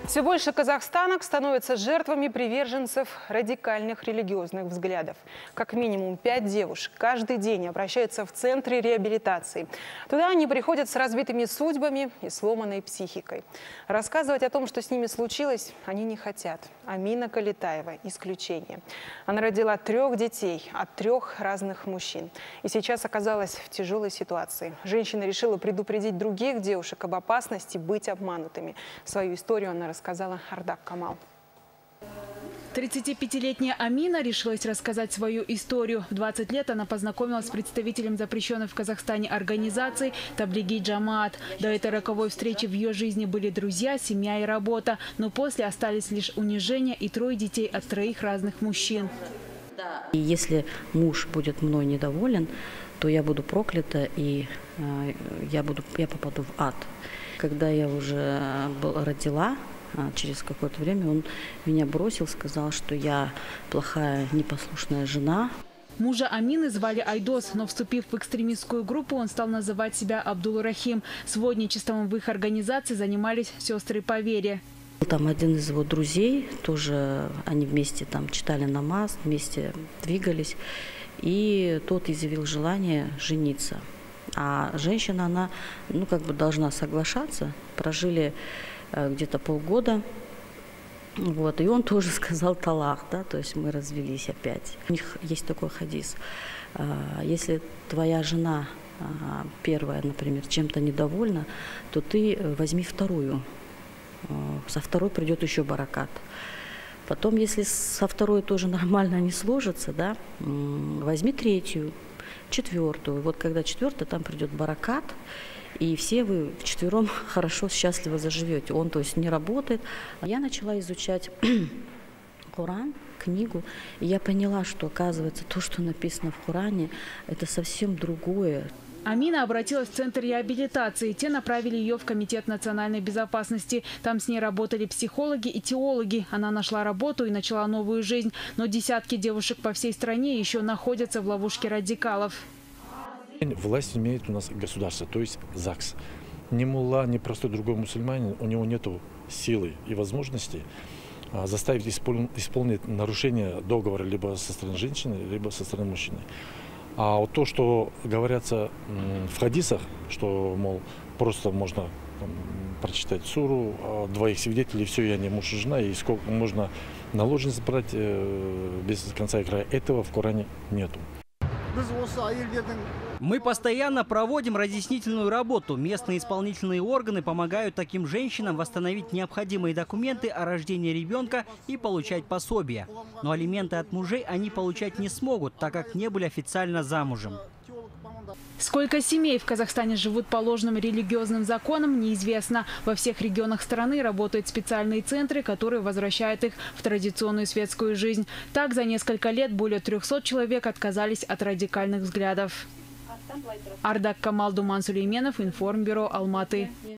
Все больше казахстанок становятся жертвами приверженцев радикальных религиозных взглядов. Как минимум 5 девушек каждый день обращаются в центры реабилитации. Туда они приходят с разбитыми судьбами и сломанной психикой. Рассказывать о том, что с ними случилось, они не хотят. Амина Калитаева – исключение. Она родила 3 детей от 3 разных мужчин. И сейчас оказалась в тяжелой ситуации. Женщина решила предупредить других девушек об опасности быть обманутыми. Свою историю она рассказала Ардак Камал. 35-летняя Амина решилась рассказать свою историю. В 20 лет она познакомилась с представителем запрещенной в Казахстане организации «Таблиги Джамаат». До этой роковой встречи в ее жизни были друзья, семья и работа. Но после остались лишь унижения и 3 детей от 3 разных мужчин. И если муж будет мной недоволен, то я буду проклята и я попаду в ад. Когда я уже родила, через какое-то время он меня бросил, сказал, что я плохая, непослушная жена. Мужа Амины звали Айдос, но вступив в экстремистскую группу, он стал называть себя Абдул-Рахим. Сводничеством в их организации занимались сестры по вере. Там один из его друзей, тоже они вместе там читали намаз, вместе двигались. И тот изъявил желание жениться. А женщина, она, должна соглашаться. Прожили где-то полгода. И он тоже сказал талах, да, то есть мы развелись опять. У них есть такой хадис. Если твоя жена первая, например, чем-то недовольна, то ты возьми вторую. Со второй придет еще баракат. Потом, если со второй тоже нормально не сложится, да, возьми 3-ю, 4-ю. Вот когда 4-я, там придет баракат, и все вы вчетвером хорошо, счастливо заживете. Он, то есть, не работает. Я начала изучать Коран, книгу, и я поняла, что, оказывается, то, что написано в Коране, это совсем другое. Амина обратилась в центр реабилитации. Те направили ее в Комитет национальной безопасности. Там с ней работали психологи и теологи. Она нашла работу и начала новую жизнь. Но десятки девушек по всей стране еще находятся в ловушке радикалов. Власть имеет у нас государство, то есть ЗАГС. Ни мулла, ни простой другой мусульманин, у него нет силы и возможности заставить исполнить нарушение договора либо со стороны женщины, либо со стороны мужчины. А вот то, что говорится в хадисах, что, мол, просто можно прочитать суру, 2 свидетелей, все, я не муж и жена, и сколько можно наложниц брать без конца и края, этого в Коране нету. Мы постоянно проводим разъяснительную работу. Местные исполнительные органы помогают таким женщинам восстановить необходимые документы о рождении ребенка и получать пособия. Но алименты от мужей они получать не смогут, так как не были официально замужем. Сколько семей в Казахстане живут по ложным религиозным законам, неизвестно. Во всех регионах страны работают специальные центры, которые возвращают их в традиционную светскую жизнь. Так, за несколько лет более 300 человек отказались от радикальных взглядов. Ардак Камал, Думан Сулейменов, Информбюро, Алматы.